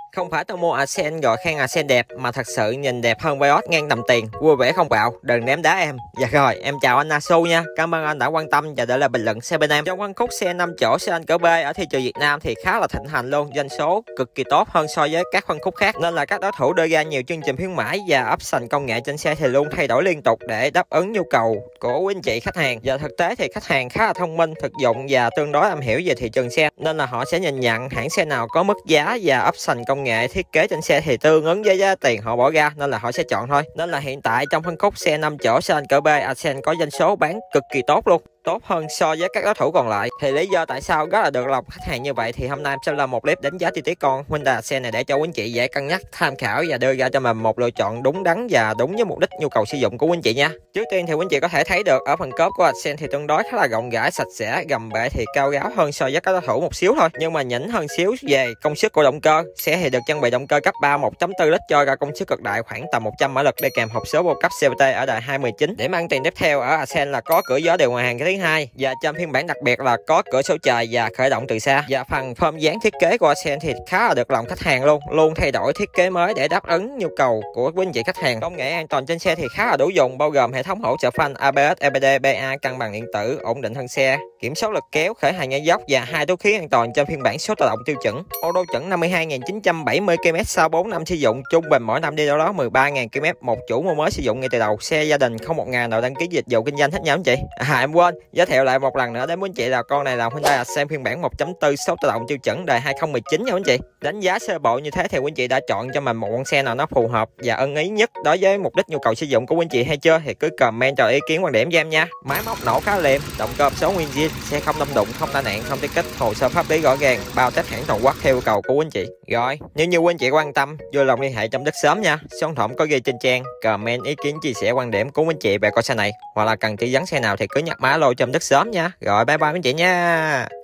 Không phải tao mua Ascend gọi khen Ascend đẹp, mà thật sự nhìn đẹp hơn Vios ngang tầm tiền. Vui vẻ không bạo, đừng ném đá em. Dạ rồi, em chào anh Nasu nha. Cảm ơn anh đã quan tâm và để lại bình luận xe bên em. Trong phân khúc xe 5 chỗ sedan cỡ B ở thị trường Việt Nam thì khá là thịnh hành luôn, doanh số cực kỳ tốt hơn so với các phân khúc khác. Nên là các đối thủ đưa ra nhiều chương trình khuyến mãi và option công nghệ trên xe thì luôn thay đổi liên tục để đáp ứng nhu cầu của quý anh chị khách hàng. Và thực tế thì khách hàng khá là thông minh, thực dụng và tương đối am hiểu về thị trường xe, nên là họ sẽ nhìn nhận hãng xe nào có mức giá và option công nghệ thiết kế trên xe thì tương ứng với giá tiền họ bỏ ra, nên là họ sẽ chọn thôi. Nên là hiện tại trong phân khúc xe 5 chỗ sedan cỡ B, Ascend có doanh số bán cực kỳ tốt luôn, tốt hơn so với các đối thủ còn lại. Thì lý do tại sao rất là được lòng khách hàng như vậy thì hôm nay em sẽ làm một clip đánh giá chi tiết con Hyundai Ascend này để cho quý anh chị dễ cân nhắc, tham khảo và đưa ra cho mình một lựa chọn đúng đắn và đúng với mục đích nhu cầu sử dụng của quý anh chị nha. Trước tiên thì quý anh chị có thể thấy được ở phần cốp của Ascend thì tương đối khá là rộng rãi, sạch sẽ, gầm bệ thì cao ráo hơn so với các đối thủ một xíu thôi, nhưng mà nhỉnh hơn xíu về công suất của động cơ. Xe thì được trang bị động cơ cấp 3 1.4 lít cho ra công suất cực đại khoảng tầm 100 mã lực để kèm hộp số vô cấp CVT ở đời 219. Điểm ăn tiền tiếp theo ở Ascend là có cửa gió điều hòa hàng cái thứ hai, và trong phiên bản đặc biệt là có cửa sổ trời và khởi động từ xa. Và phần form dáng thiết kế của Ascend thì khá là được lòng khách hàng luôn thay đổi thiết kế mới để đáp ứng nhu cầu của quý anh chị khách hàng. Công nghệ an toàn trên xe thì khá là đủ dùng, bao gồm hệ thống hỗ trợ phanh ABS, EBD, BA, cân bằng điện tử, ổn định thân xe, kiểm soát lực kéo, khởi hành ngay dốc và 2 túi khí an toàn trên phiên bản số tự động tiêu chuẩn. Ô tô chuẩn 52.970 km sau 4 năm sử dụng, trung bình mỗi năm đi đâu đó 13.000 km. Một chủ mua mới sử dụng ngay từ đầu, xe gia đình không 1.000 nào đăng ký dịch vụ kinh doanh hết nha anh chị. Em quên giới thiệu lại một lần nữa đến quý anh chị là con này là Hyundai Ascend phiên bản 1.4 số tự động tiêu chuẩn đời 2019 nha quý anh chị. Đánh giá sơ bộ như thế thì quý anh chị đã chọn cho mình một con xe nào nó phù hợp và ưng ý nhất đối với mục đích nhu cầu sử dụng của quý anh chị hay chưa, thì cứ comment cho ý kiến quan điểm cho em nha. Máy móc nổ khá liệm, động cơ số nguyên zin, xe không đâm đụng, không tai nạn, không tiết kích, hồ sơ pháp lý rõ ràng, bao test hãng toàn quốc theo yêu cầu của quý anh chị. Rồi, nếu như quý anh chị quan tâm, vui lòng liên hệ trong đất sớm nha. Số điện thoại có ghi trên trang. Comment ý kiến chia sẻ quan điểm của quý anh chị về con xe này, hoặc là cần tư vấn xe nào thì cứ nhắc mã lô trong đất sớm nha. Rồi bye bye quý anh chị nha.